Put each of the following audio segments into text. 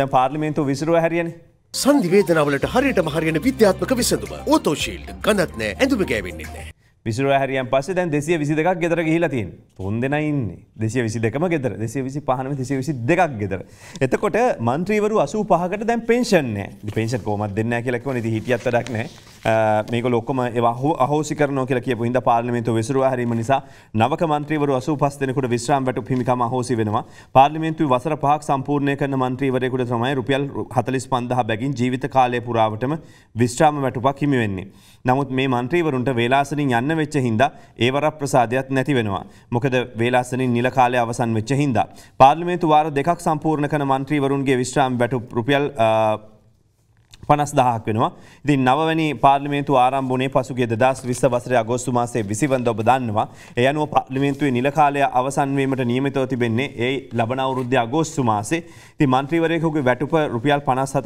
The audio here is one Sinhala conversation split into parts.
දැන් පාර්ලිමේන්තුව විසිරුව හැරියනේ. සන්ධි වේදනාවලට හරියටම හරියන විද්‍යාත්මක විසඳුම. ඕතෝ ෂීල්ඩ් ගඳක් නැහැ, ඇඳුම ගෑවෙන්නේ නැහැ. විසිරුව හැරියන් පස්සේ දැන් 222ක් ගෙදර ගිහිලා තියෙනවා. තුන් දෙනා ඉන්නේ. 222ම ගෙදර. 225 නෙමෙයි 222ක් ගෙදර. එතකොට മന്ത്രിවරු 85කට දැන් පෙන්ෂන් නැහැ. පෙන්ෂන් කොහොමද දෙන්නේ නැහැ කියලා කිව්වනේ. ඉතින් හිටියත් වැඩක් නැහැ. මේගොල්ලෝ ඔක්කොම ඒවා අහෝසි කරනවා කියලා කියපු හින්දා පාර්ලිමේන්තුව විසිරුව හැරීම නිසා නවක മന്ത്രിවරු 85 දෙනෙකුට විශ්‍රාම වැටුප් හිමිකම අහෝසි වෙනවා. පාර්ලිමේන්තුවේ වසර 5ක් සම්පූර්ණ කරන മന്ത്രിවරයෙකුට තමයි රුපියල් 45000 බැගින් ජීවිත කාලය පුරාවටම විශ්‍රාම වැටුපක් හිමි වෙන්නේ. නමුත් මේ മന്ത്രിවරුන්ට වේලාසනින් යන්න වෙච්ච හින්දා ඒ වරප්‍රසාදයක් නැති වෙනවා. මොකද වේලාසනින් නිල කාලය අවසන් වෙච්ච හින්දා. පාර්ලිමේන්තු වාර දෙකක් සම්පූර්ණ කරන മന്ത്രിවරුන්ගේ විශ්‍රාම වැටුප් රුපියල් 50000ක් වෙනවා. ඉතින් නවවැනි පාර්ලිමේන්තුව ආරම්භ වුණේ පසුගිය 2020 වසරේ අගෝස්තු මාසයේ 20 වෙනිදා ඔබ දන්නවා. ඒ අනුව පාර්ලිමේන්තුවේ නිල කාලය අවසන් වීමට නියමිතව තිබෙන්නේ ඒ ලබන අවුරුද්දේ අගෝස්තු මාසේ. ඉතින් മന്ത്രിවරයෙකුගේ වැටුප රුපියල්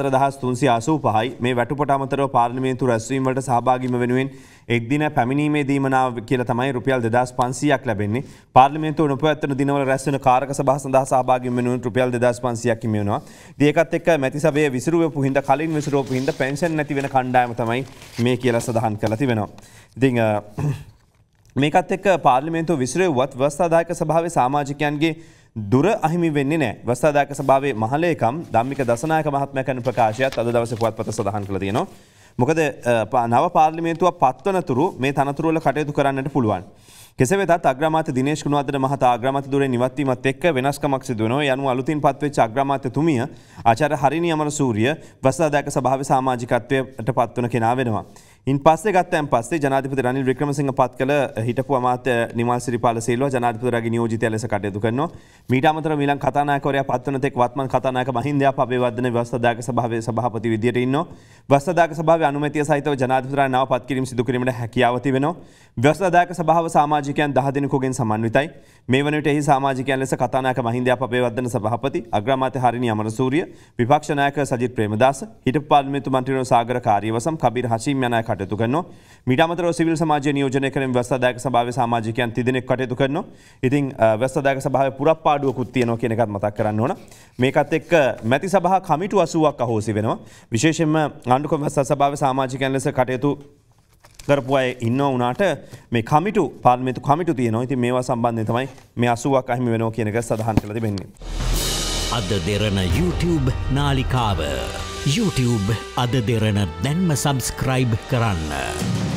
54385යි. මේ වැටුපට අමතරව පාර්ලිමේන්තු රැස්වීම වලට සහභාගීම වෙනුවෙන් එක් දින පැමිණීමේ දීමනාව කියලා තමයි රුපියල් 2500ක් ලැබෙන්නේ. පාර්ලිමේන්තුව නොපැවැත්වෙන දිනවල රැස් වෙන කාරක සභා සඳහා සහභාගී වෙනුවෙන් රුපියල් 2500ක් හිමි වෙනවා. ඉතින් ඒකත් එක්ක මැති සභාවේ විසිරුවපු හින්දා කලින් විසිරුවපු හින්දා පෙන්ෂන් නැති වෙන කණ්ඩායම තමයි මේ කියලා සඳහන් කරලා තිබෙනවා. ඉතින් මේකත් එක්ක පාර්ලිමේන්තුව විසිරුවුවත් ව්‍යවස්ථාදායක සභාවේ සමාජිකයන්ගේ දුර අහිමි වෙන්නේ නැහැ. ව්‍යවස්ථාදායක සභාවේ මහලේකම් ධම්මික දසනායක මහත්මයා කරන ප්‍රකාශයත් අද දවසේ පුවත්පත සඳහන් කරලා තියෙනවා. මොකද නව පාර්ලිමේන්තුව පත්වනතුරු මේ තනතුරු වල කටයුතු කරන්නට පුළුවන්. කෙසේ වෙතත් අග්‍රාමාත්‍ය දිනේෂ් ගුණවර්ධන මහතා අග්‍රාමාත්‍ය ධුරයෙන් ඉවත් වීමත් එක්ක වෙනස්කමක් සිදු වෙනවා. ඒ අනුව අලුතින් පත්වෙච්ච අග්‍රාමාත්‍යතුමිය ආචාර්ය හරිනි අමරසූරිය ව්‍යවස්ථාදායක සභාවේ සමාජිකත්වයට පත්වන කෙනා වෙනවා. ඉන් පස්සේ ගත්තයන් පස්සේ ජනාධිපති රනිල් වික්‍රමසිංහ පත් කළ හිටපු අමාත්‍ය නිමල් සිරිපාල සීලවා ජනාධිපතිවරයාගේ නියෝජිතයා ලෙස කටයුතු කරනවා. මීට අමතරව ඊළඟ කතානායකවරයා පත්වන තෙක් වත්මන් කතානායක මහින්දයා අබේවර්ධන ව්‍යවස්ථාදායක සභාවේ සභාපති විදියට ඉන්නවා. ව්‍යවස්ථාදායක සභාවේ අනුමැතිය සහිතව ජනාධිපතිවරයා නව පත් කිරීම සිදු කිරීමට හැකියාව තිබෙනවා. ව්‍යවස්ථාදායක සභාව සමාජිකයන් 10 දෙනෙකුගෙන් සමන්විතයි. මේ වන විට එහි සමාජිකයන් ලෙස කතානායක මහින්දයා අබේවර්ධන සභාපති, අග්‍රාමාත්‍ය හරිනි අමරසූරිය, විපක්ෂ නායක සජිත් ප්‍රේමදාස, හිටපු පාර්ලිමේන්තු මන්ත්‍රීවරු සාගර කාර්යවසම්, කබීර් හෂීම් යන අය කටයුතු කරනවා. මීට අමතරව සිවිල් සමාජය නියෝජනය කරන ව්‍යවස්ථාදායක සභාවේ සමාජිකයන් 30 දෙනෙක් කටයුතු කරනවා. ඉතින් ව්‍යවස්ථාදායක සභාවේ පුරප්පාඩුවකුත් තියෙනවා කියන එකත් මතක් කරන්න ඕන. මේකත් එක්ක මැති සභා කමිටු 80ක් අහෝසි වෙනවා. විශේෂයෙන්ම ආණ්ඩුක්‍රම ව්‍යවස්ථා සභාවේ සමාජිකයන් ලෙස කටයුතු කරපු අය ඉන්නවා උනාට මේ කමිටු පාර්ලිමේන්තු කමිටු තියෙනවා. ඉතින් මේවා සම්බන්ධයෙන් තමයි මේ 80ක් අහිමි වෙනවා කියන එක සඳහන් කරලා තිබෙන්නේ. අද දෙරණ YouTube නාලිකාව YouTube අද දෙරණ දැන්ම සබස්ක්‍රයිබ් කරන්න.